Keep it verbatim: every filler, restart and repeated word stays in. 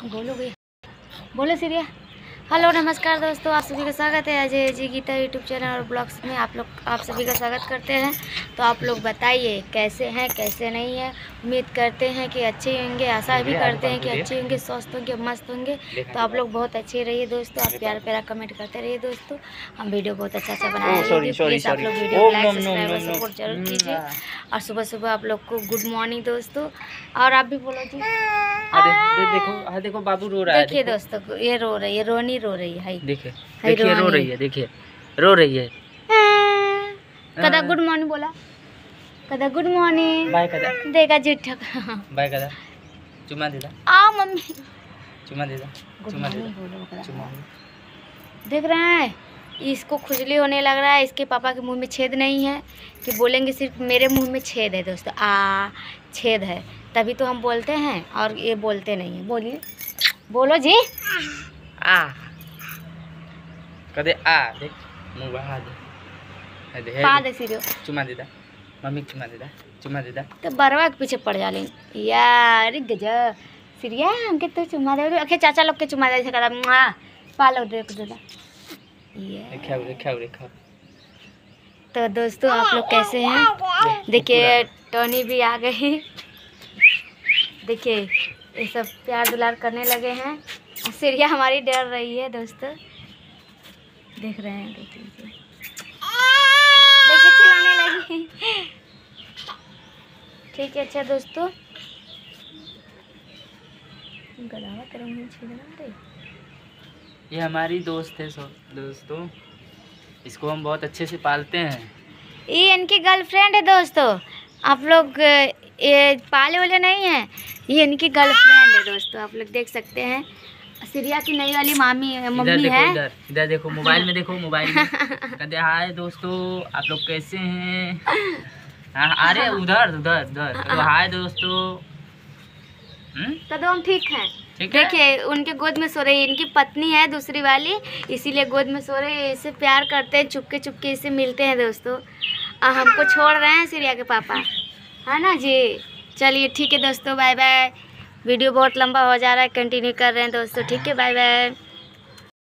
बोलो भैया, बोलो सीरिया। हेलो नमस्कार दोस्तों, आप सभी का स्वागत है अजय जी गीता यूट्यूब चैनल और ब्लॉग्स में। आप लोग आप सभी का स्वागत करते हैं। तो आप लोग बताइए कैसे हैं, कैसे नहीं है। उम्मीद करते हैं कि अच्छे होंगे, आशा भी करते हैं कि अच्छे होंगे, स्वस्थ होंगे, मस्त होंगे। तो आप लोग बहुत अच्छे रहिए दोस्तों, आप प्यार प्यारा कमेंट करते रहिए दोस्तों। हम वीडियो बहुत अच्छा अच्छा बनाएंगे, प्लीज़ आप लोग वीडियो को लाइक सब्सक्राइब और सपोर्ट जरूर कीजिए। और सुबह सुबह आप लोग को गुड मॉर्निंग दोस्तों। और आप भी बोलो जी। दे, देखो हाँ देखो बाबू रो रहा है। देखिए दोस्तों, ये रो रही है, रोनी रो रही है। देखिए देखिए रो रही है, देखिए रो रही है। कदा गुड मॉर्निंग बोला, कदा गुड मॉर्निंग बाय कदा देगा जिठक बाय कदा चुमा देदा आ मम्मी चुमा देदा चुमा देदा चुमा। देख रहे हैं, इसको खुजली होने लग रहा है। इसके पापा के मुंह में छेद नहीं है कि बोलेंगे, सिर्फ मेरे मुंह में छेद है दोस्तों। आ छेद है तभी तो हम बोलते हैं, और ये बोलते नहीं है। बोलिए, बोलो जी। आ कदे आ देख मुंह बहा दे दे पा दे सीरियो चुमा देदा मम्मी चुमा देदा चुमा देदा। तो बरवा के पीछे पड़ जाले यार गजब। सीरिया हमके तो चुमा दे, अखे चाचा लोग के चुमा दे से करा मुआ पालो देख देदा ये खाओ रे खाओ रे खाओ। तो दोस्तों आप लोग कैसे हैं? देखिए टोनी भी आ गई। देखिए ये सब प्यार दुलार करने लगे हैं। सीरिया हमारी डर रही है दोस्तों, देख रहे हैं। देखिए देखिए चिल्लाने लगी। ठीक है अच्छा दोस्तों, गलावा करेंगे छेदना रे। ये हमारी दोस्त है सब दोस्तों, इसको हम बहुत अच्छे से पालते हैं। ये इनकी गर्लफ्रेंड है दोस्तों। आप लोग ये पाले वाले नहीं हैं, ये इनकी गर्लफ्रेंड है दोस्तों। आप लोग देख सकते हैं, सीरिया की नई वाली मामी मम्मी है। इधर इधर देखो, मोबाइल में देखो, मोबाइल में कहते हाय दोस्तों आप लोग कैसे हैं। हाँ अरे उधर उधर उधर तो हाय दोस्तों। तो हम ठीक हैं। देखिए उनके गोद में सो रही है, इनकी पत्नी है दूसरी वाली, इसीलिए गोद में सो रही है। इससे प्यार करते हैं, चुपके चुपके इससे मिलते हैं दोस्तों। और हमको छोड़ रहे हैं सीरिया के पापा, है ना जी। चलिए ठीक है दोस्तों, बाय बाय। वीडियो बहुत लंबा हो जा रहा है, कंटिन्यू कर रहे हैं दोस्तों। ठीक है, बाय बाय।